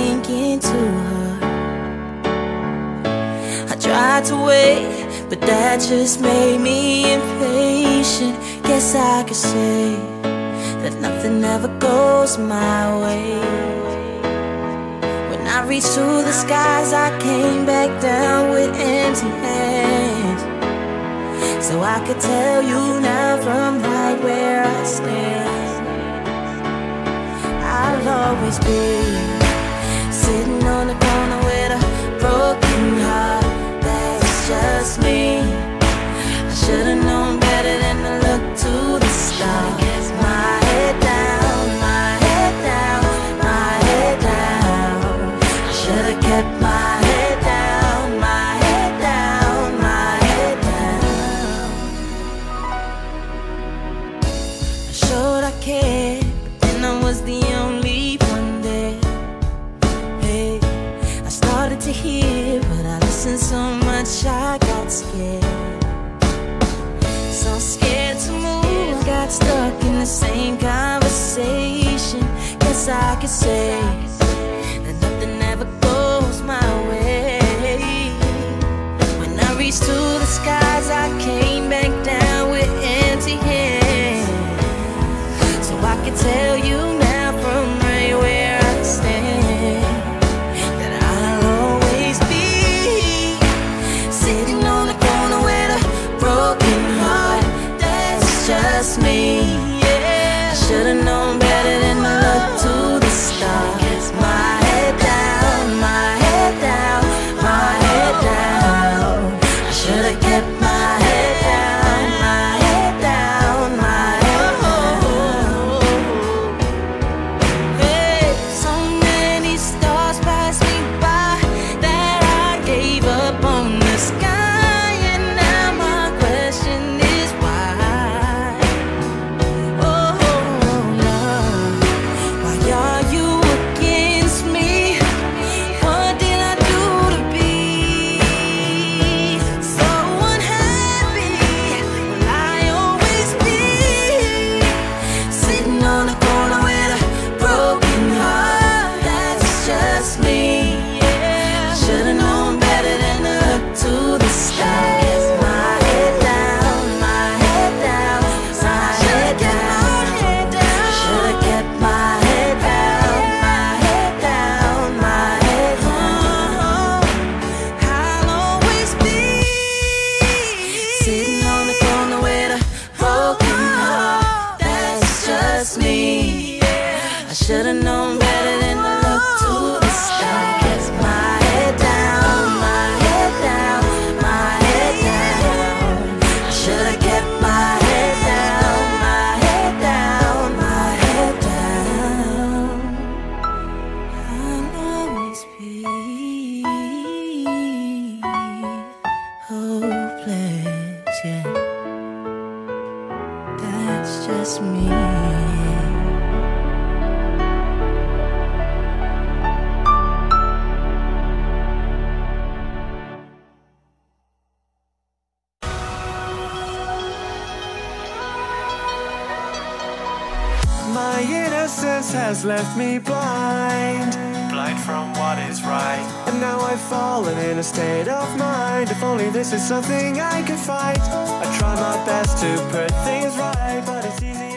thinking to her. I tried to wait, but that just made me impatient. Guess I could say that nothing ever goes my way. When I reached to the skies, I came back down with empty hands. So I could tell you now from right where I stand, I'll always be sitting on the corner with a broken heart. That's just me. I should've known better than to look to the stars. My head down, my head down, my head down. I should've kept my head down, my head down, my head down. I showed I cared, but then I was the only one there. Hey, I started to hear, but I listened so much I got scared. So scared to move, got stuck in the same conversation. Guess I could say that nothing ever goes my way. When I reached to the skies, I came back down with empty hands. So I can tell you now from right where I stand, that I'll always be sitting on the corner with a broken heart. That's just me. Yeah, I should've known better than to look to the stars. My head down, my head down, my head down. I should've kept my head down, my head down, my head down. Hey, so many stars passed me by that I gave up on the sky, and now my question is why? Oh Lord, why are you against me? What did I do to be so unhappy? Will I always be sitting on the corner with a broken heart? That's just me. Yeah, I should've known better than to look to the stars. My head down, my head down, my head down. I should've kept my head down, my head down, my head down. I'll always be sitting on the corner with a broken heart. That's just me. I should've known better than to look to the stars. My head down, my head down, my head down. I should've kept my head down, my head down, my head down. I'll always be hopeless, yeah. That's just me. My innocence has left me blind from what is right. And now I've fallen in a state of mind. If only this is something I could fight. I try my best to put things right, but it's easy